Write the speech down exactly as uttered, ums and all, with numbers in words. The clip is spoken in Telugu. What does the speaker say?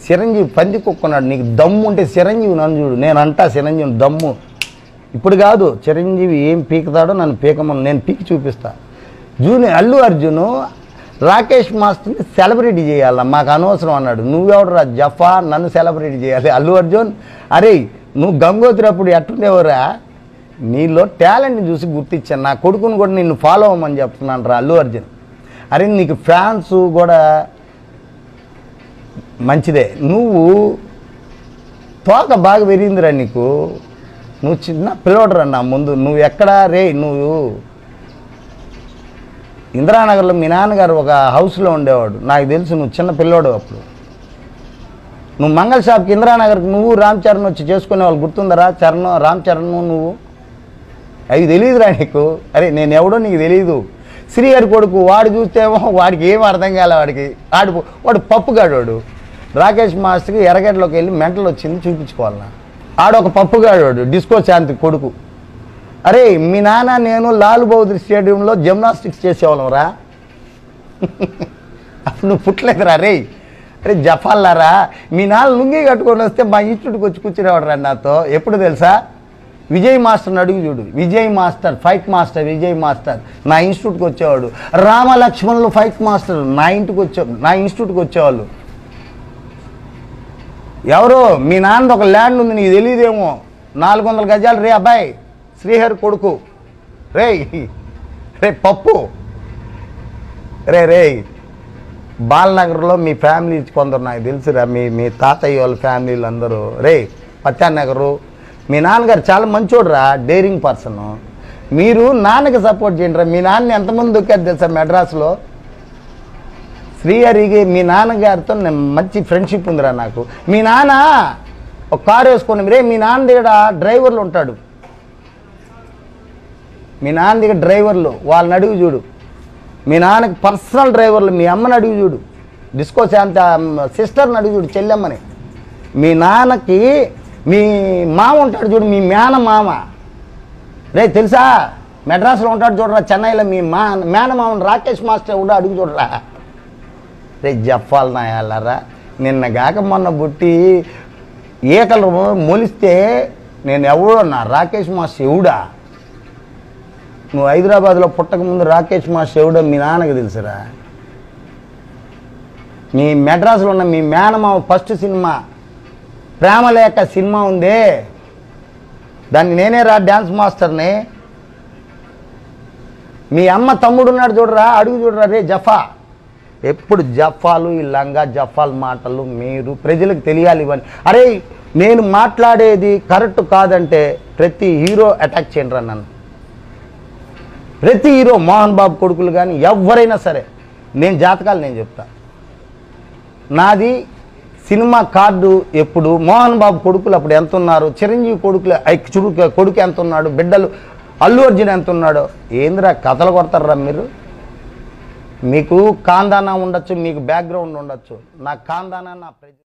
చిరంజీవి పంది కుక్కున్నాడు. నీకు దమ్ము ఉంటే చిరంజీవి నన్ను చూడు, నేను అంటా చిరంజీవి దమ్ము. ఇప్పుడు కాదు, చిరంజీవి ఏం పీకుతాడో నన్ను పీకమని నేను పీకి చూపిస్తా. జూనియర్ అల్లు అర్జును రాకేష్ మాస్టర్ని సెలబ్రిటీ చేయాల, మాకు అనవసరం అన్నాడు. నువ్వెవడరా జఫా నన్ను సెలబ్రిటీ చేయాలి? అల్లు అర్జున్, అరే నువ్వు గంగోత్రి అప్పుడు ఎట్టుండేవరా? నీలో టాలెంట్ని చూసి గుర్తించాను. నా కొడుకుని కూడా నిన్ను ఫాలో అవ్వమని చెప్తున్నాను రా అల్లు అర్జున్. అరే నీకు ఫ్యాన్స్ కూడా మంచిదే, నువ్వు తోక బాగా పెరిగిందిరా నీకు. నువ్వు చిన్న పిల్లోడరా నా ముందు. నువ్వు ఎక్కడా రే, నువ్వు ఇందిరానగర్లో మీ నాన్నగారు ఒక హౌస్లో ఉండేవాడు, నాకు తెలుసు. నువ్వు చిన్న పిల్లోడు అప్పుడు. నువ్వు మంగళ షాప్కి ఇందిరానగర్కి నువ్వు రామ్ చరణ్ వచ్చి చేసుకునే వాళ్ళు గుర్తుందరా? చరణ్ రామ్ చరణ్ నువ్వు అవి తెలియదురా నీకు. అరే నేను ఎవడో నీకు తెలియదు. శ్రీహరి కొడుకు వాడు చూస్తేమో వాడికి ఏం అర్థం కాలే. వాడికి వాడు వాడు పప్పుగాడు. వాడు రాకేష్ మాస్టర్కి ఎర్రగడ్డలోకి వెళ్ళి మెంటల్ వచ్చింది చూపించుకోవాలన్నా. ఆడొక పప్పుగాడు, వాడు డిస్కో శాంతి కొడుకు. అరే మీ నాన్న నేను లాల్ బహదూర్ స్టేడియంలో జిమ్నాస్టిక్స్ చేసేవాళ్ళం రా. అప్పుడు నువ్వు పుట్టలేదురా రే. అరే జఫాల్లారా, మీ నాన్న లుంగి కట్టుకొని వస్తే మా ఇన్స్టిట్యూట్కి వచ్చి కూర్చునేవాడు రా నాతో. ఎప్పుడు తెలుసా? విజయ్ మాస్టర్ని అడుగు చూడు. Vijay master, fight master Vijay master నా ఇన్స్టిట్యూట్కి వచ్చేవాడు. రామలక్ష్మణులు ఫైట్ మాస్టర్ నా ఇంటికి వచ్చే నా ఇన్స్టిట్యూట్కి వచ్చేవాళ్ళు. ఎవరో మీ నాన్నది ఒక ల్యాండ్ ఉంది, నీకు తెలియదేమో, నాలుగు వందల గజాలు రే అబ్బాయి, శ్రీహరి కొడుకు రే. రే పప్పు రే రే బాలనగర్లో మీ ఫ్యామిలీ కొందరు నాకు తెలుసురా, మీ మీ తాతయ్య వాళ్ళ ఫ్యామిలీలు అందరూ. రే పత్యానగరు మీ నాన్నగారు చాలా మంచోడు రా, డేరింగ్ పర్సన్. మీరు నాన్నకి సపోర్ట్ చేయండి రా. మీ నాన్న ఎంతమంది దొక్కారు తెలుసా మెడ్రాస్లో? శ్రీహరికి మీ నాన్నగారితో మంచి ఫ్రెండ్షిప్ ఉందిరా నాకు. మీ నాన్న ఒక కారు వేసుకొని రే, మీ నాన్న దగ్గర డ్రైవర్లు ఉంటాడు. మీ నాన్న దగ్గర డ్రైవర్లు వాళ్ళని అడుగు చూడు. మీ నాన్నకి పర్సనల్ డ్రైవర్లు మీ అమ్మని అడుగు చూడు. డిస్కో శాంత సిస్టర్ని అడుగు చూడు, చెల్లెమ్మని. మీ నాన్నకి మీ మామ ఉంటాడు చూడు, మీ మేన మామ రే తెలుసా? మెడ్రాస్లో ఉంటాడు చూడరా, చెన్నైలో మీ మా మేనమామని రాకేష్ మాస్టర్ కూడా అడుగు చూడరా. రే జఫాల్ నాయాలరా, నిన్నగాక మొన్న బుట్టి ఏకలు మొలిస్తే నేను ఎవడో నా రాకేష్ మాస్టర్ ఎవడా? నువ్వు హైదరాబాద్లో పుట్టకముందు రాకేష్ మాస్టర్ ఎవడో మీ నాన్నకి తెలుసురా. మీ మెడ్రాస్లో ఉన్న మీ మేనమామ ఫస్ట్ సినిమా ప్రేమలేఖ సినిమా ఉందే, దాన్ని నేనే రా డ్యాన్స్ మాస్టర్ని. మీ అమ్మ తమ్ముడు ఉన్నాడు చూడరా, అడుగు చూడరా రే జఫా. ఎప్పుడు జఫాలు ఈ లంగా జఫాల్ మాటలు మీరు ప్రజలకు తెలియాలి ఇవన్నీ. అరే నేను మాట్లాడేది కరెక్ట్ కాదంటే ప్రతి హీరో అటాక్ చేయండి రా నన్ను. ప్రతి హీరో, మోహన్ బాబు కొడుకులు కానీ ఎవరైనా సరే, నేను జాతకాలు నేను చెప్తా. నాది సినిమా కార్డు ఎప్పుడు మోహన్ బాబు కొడుకులు అప్పుడు ఎంత ఉన్నారు, చిరంజీవి కొడుకులు చురుకు కొడుకు ఎంత ఉన్నాడు, బిడ్డలు అల్లు అర్జున్ ఎంత ఉన్నాడో. ఏందిరా కథలు కొడతారా మీరు? మీకు కాందానా ఉండొచ్చు, మీకు బ్యాక్గ్రౌండ్ ఉండొచ్చు, నా కాందానా నా ప్రజ